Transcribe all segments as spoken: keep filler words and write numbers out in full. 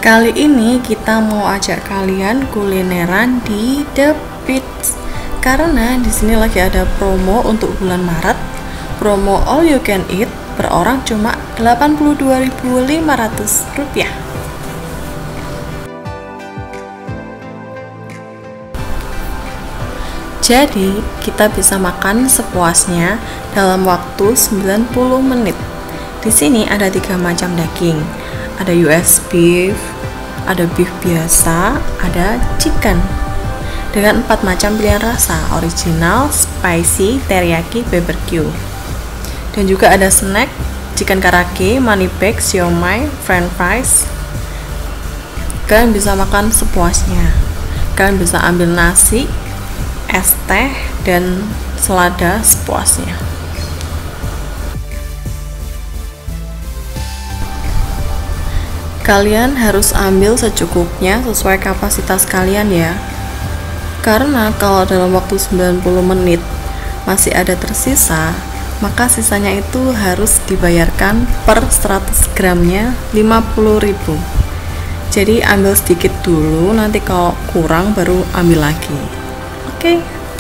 Kali ini kita mau ajak kalian kulineran di The Beach karena di sini lagi ada promo untuk bulan Maret. Promo all you can eat per orang cuma delapan puluh dua ribu lima ratus rupiah. Jadi, kita bisa makan sepuasnya dalam waktu sembilan puluh menit. Di sini ada tiga macam daging. Ada U S beef, ada beef biasa, ada chicken. Dengan empat macam pilihan rasa, original, spicy, teriyaki, barbecue. Dan juga ada snack, chicken karage, money bag, siomay, french fries. Kalian bisa makan sepuasnya. Kalian bisa ambil nasi, es teh, dan selada sepuasnya. Kalian harus ambil secukupnya sesuai kapasitas kalian ya. Karena kalau dalam waktu sembilan puluh menit masih ada tersisa, maka sisanya itu harus dibayarkan per seratus gramnya lima puluh ribu. Jadi ambil sedikit dulu, nanti kalau kurang baru ambil lagi. Oke. Okay.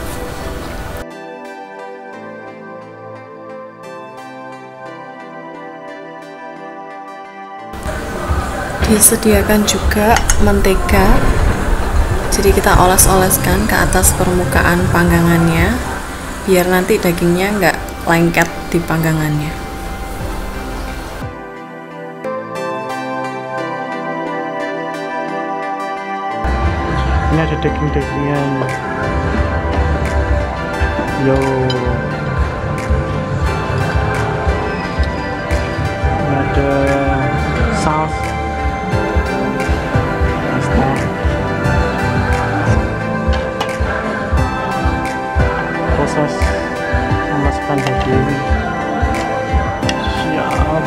Disediakan juga mentega, jadi kita oles-oleskan ke atas permukaan panggangannya biar nanti dagingnya nggak lengket di panggangannya. Ini ada daging-dagingan. Yo, ini ada saus, proses memasukkan daging. Siap.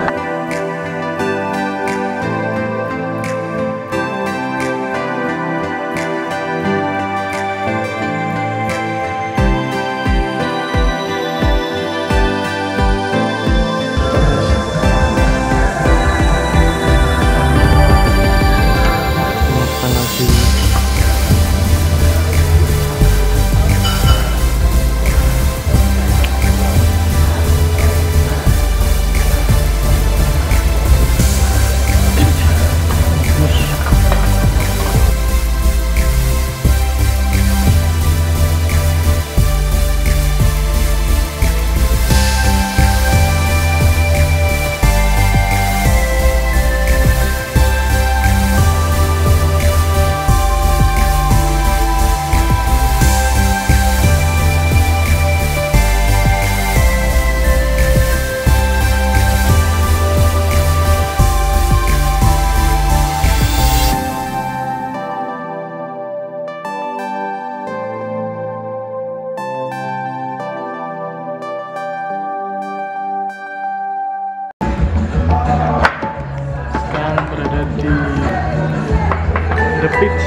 Berada di The Beach.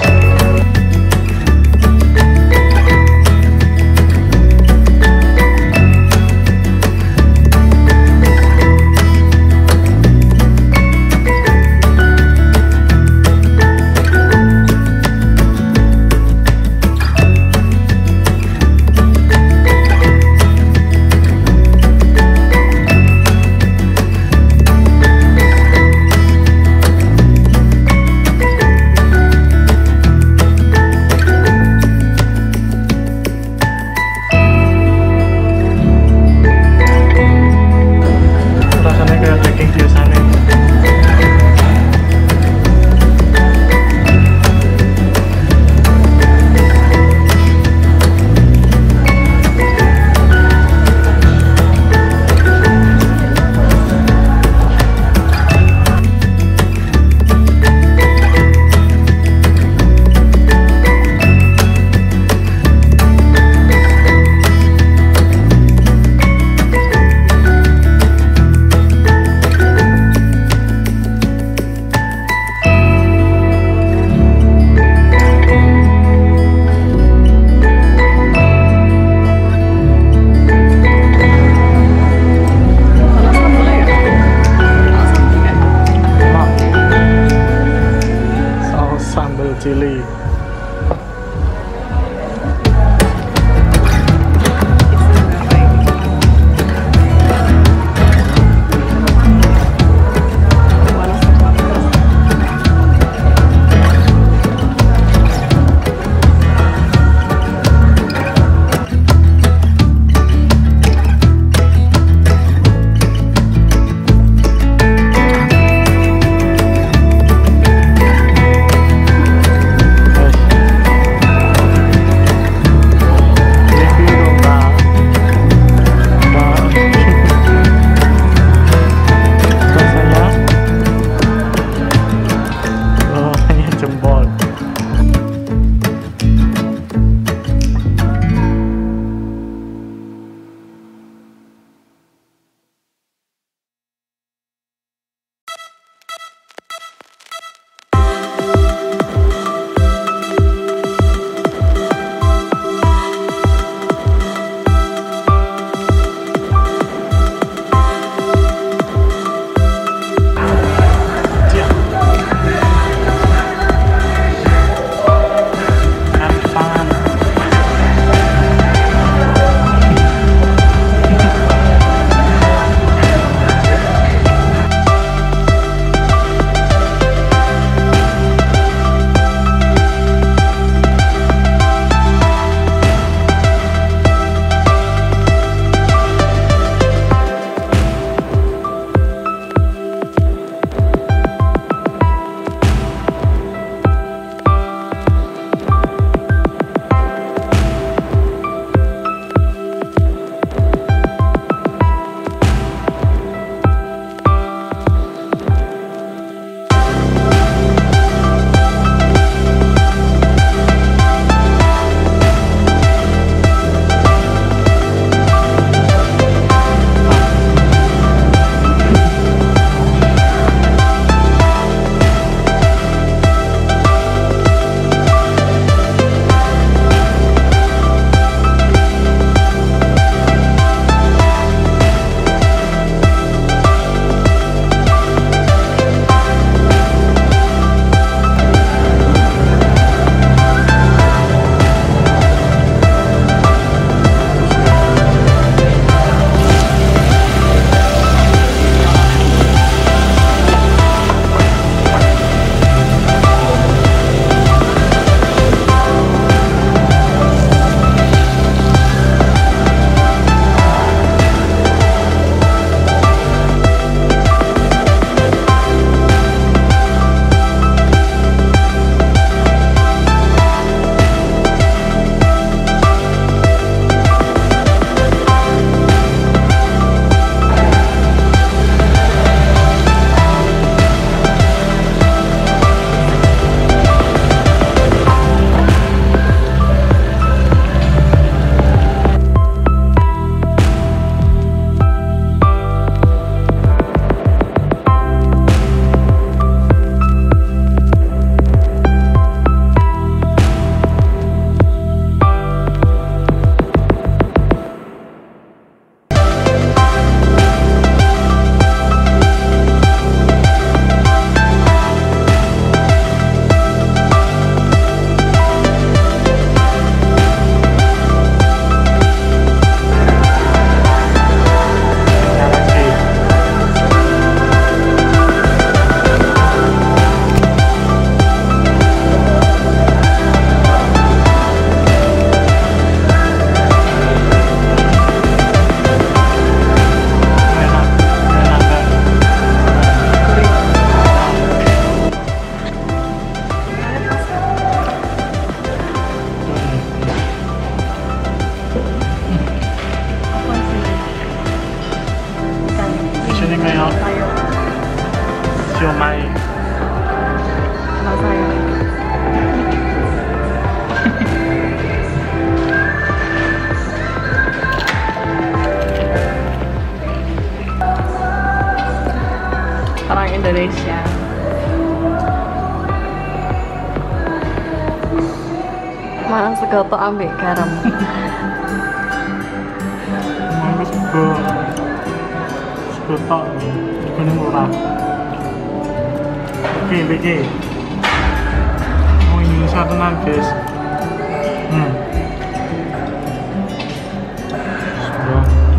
kayak sayur. siomay. Enak sayur. Orang Indonesia. Mana segoto ambek garam. Mau sego sego tok ini murah. Oke, oke. Mau Indonesia tenan guys. Hmm. Sego.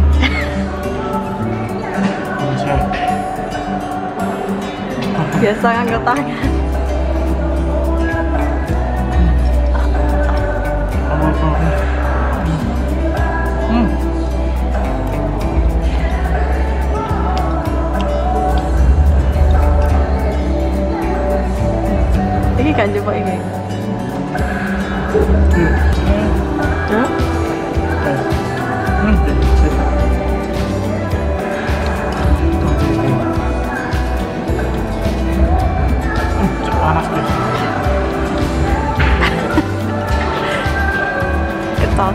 Bisa. Biasa nganggo tangan. Hmm. Ini kan coba ini. Hah? Hmm. Panas guys. Ketos.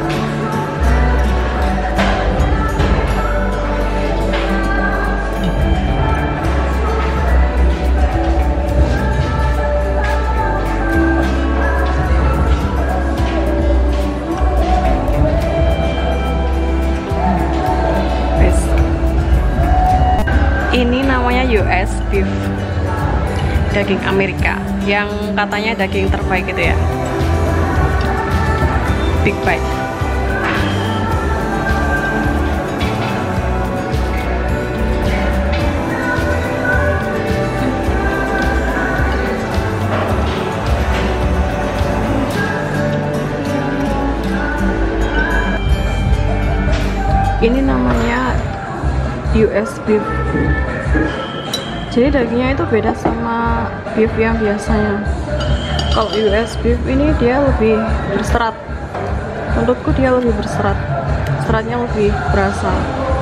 Ini namanya U S beef, daging Amerika yang katanya daging terbaik gitu ya, big bite. Ini namanya U S beef. Jadi dagingnya itu beda sama beef yang biasanya. Kalau U S beef ini dia lebih berserat. Menurutku dia lebih berserat. Seratnya lebih berasa.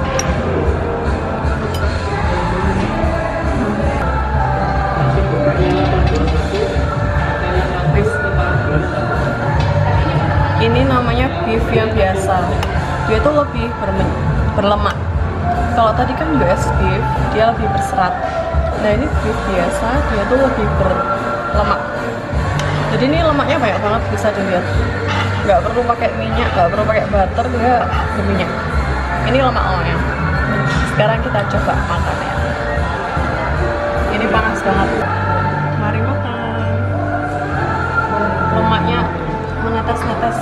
Ini namanya beef yang biasa. Dia tuh lebih berlemak. Kalau tadi kan U S beef, dia lebih berserat. Nah ini beef biasa, dia tuh lebih berlemak. Jadi ini lemaknya banyak banget, bisa dilihat. Nggak perlu pakai minyak, nggak perlu pakai butter, dia berminyak. Ini lemak-lemaknya. Sekarang kita coba makan ya. Ini panas banget. Mari makan. Lemaknya menetes-netes.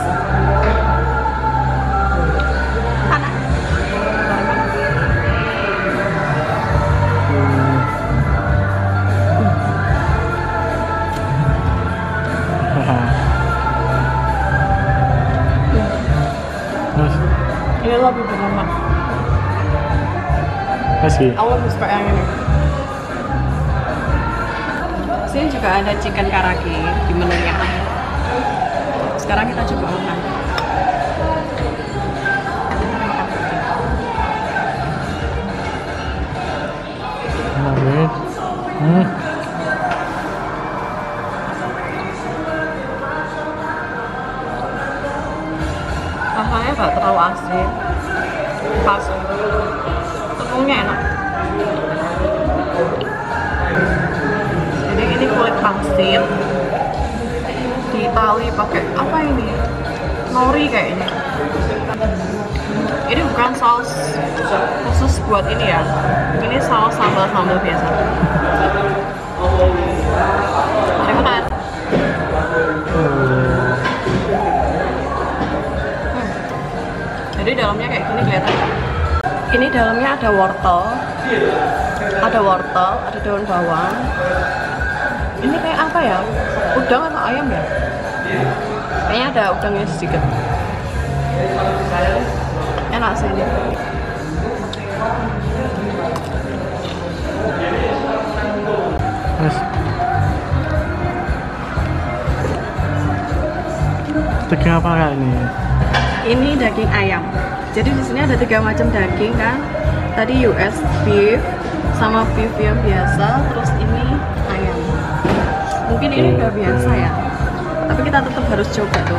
Ini lebih berlemak. Masih. Aku lebih suka yang ini. Sini juga ada chicken karaki di menunya. Sekarang kita coba makan. Enak. Hmm. Rasanya nggak terlalu asin, pas, tepungnya enak. Jadi ini kulit pangsit ditali pakai apa ini? Nori kayaknya. Ini bukan saus khusus buat ini ya. Ini saus sambal-sambal biasa. Mari makan. Jadi dalamnya kayak gini kelihatan nggak? Ini dalamnya ada wortel, ada wortel, ada daun bawang. Ini kayak apa ya? Udang atau ayam ya? Kayaknya ada udangnya sedikit. Enak sih ini. Mas. Daging apa kak ini? Ini daging ayam. Jadi di sini ada tiga macam daging kan. Tadi U S beef sama beef yang biasa, terus ini ayam. Mungkin ini udah biasa ya, tapi kita tetap harus coba tuh.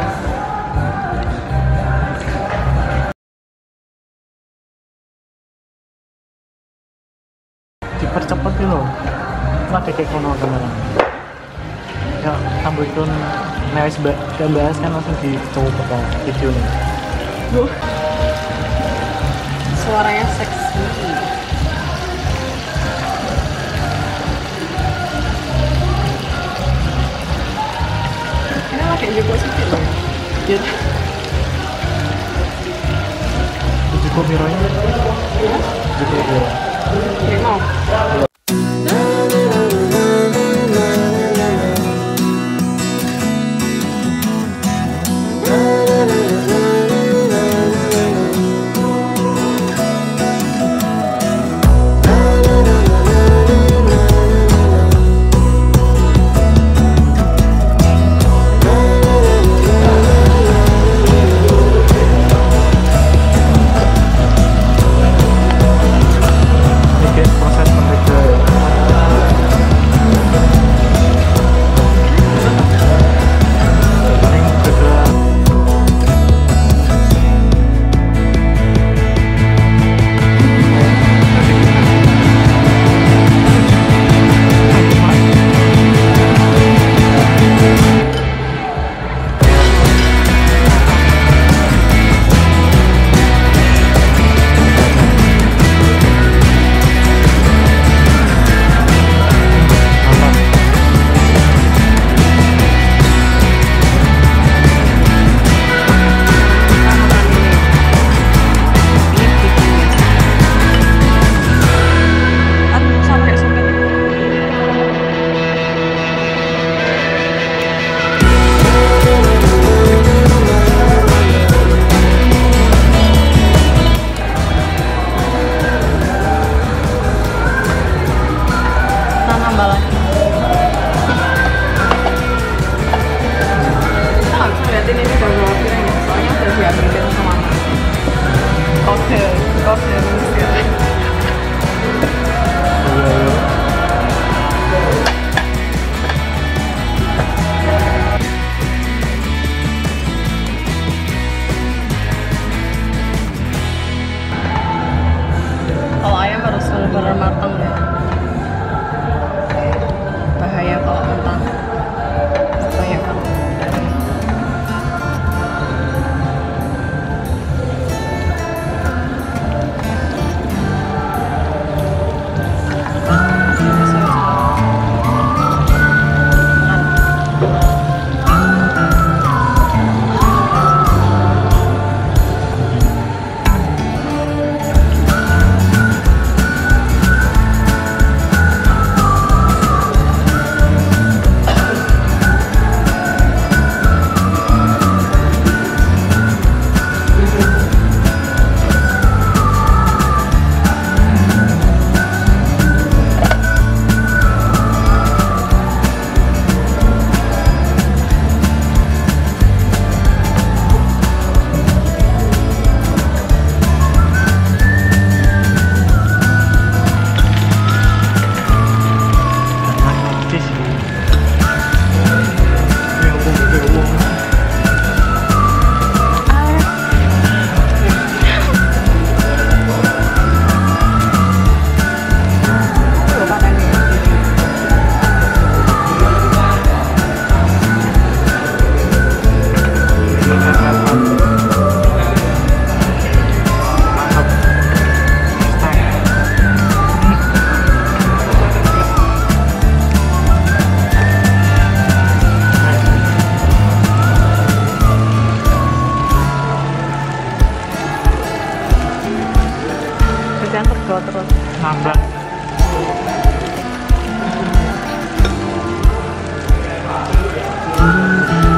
Dipercepat dulu loh, lagi kayak kono kamera. Ya, tambahkan news bahas kan langsung dicoba ke videonya. Duh, suaranya seksi. Ini lagi juga sedikit loh. Gitu. Cukup bironya? Ya? Cukup biro. Oke, mau. Proses nambah.